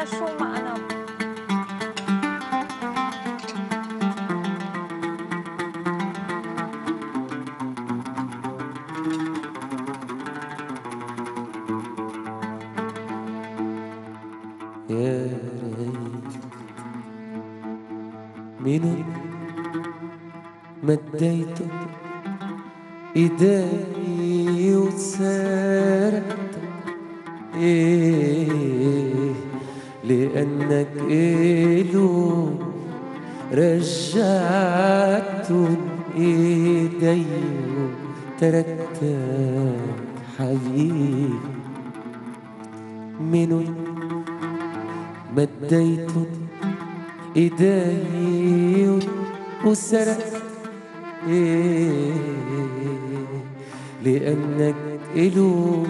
شو ما أنا يا ريت منو مديته ايدي وسرقت ايه لانك إلو رجعت ايدي وتركتك حبيبي منو مديت ايدي وسرقت إيه لأنك إلو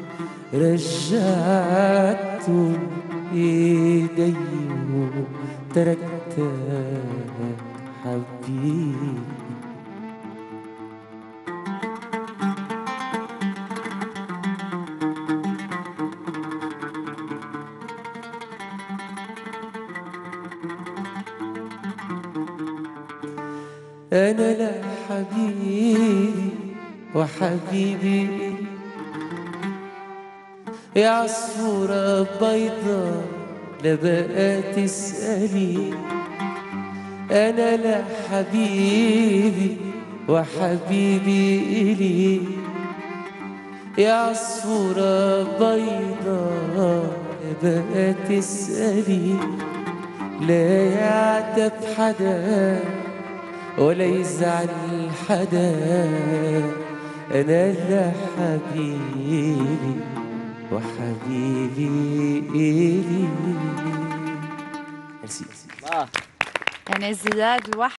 رجعت إيدي وتركتك حبيبي أنا لا حبيبي وحبيبي يا عصفورة بيضة لا بقى تسألي أنا لا حبيبي وحبيبي إلي يا عصفورة بيضة لا بقى تسألي لا يعتب حدا ولا يزعل حدا أنا لا حبيبي وحبيبي إلي. يعني زياد الواحد